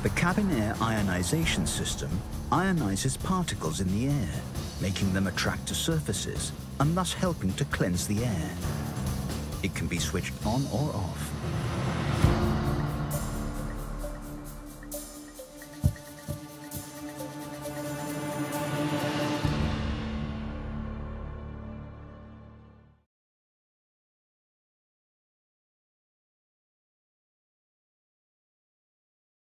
The cabin air ionization system ionizes particles in the air, making them attract to surfaces and thus helping to cleanse the air. It can be switched on or off.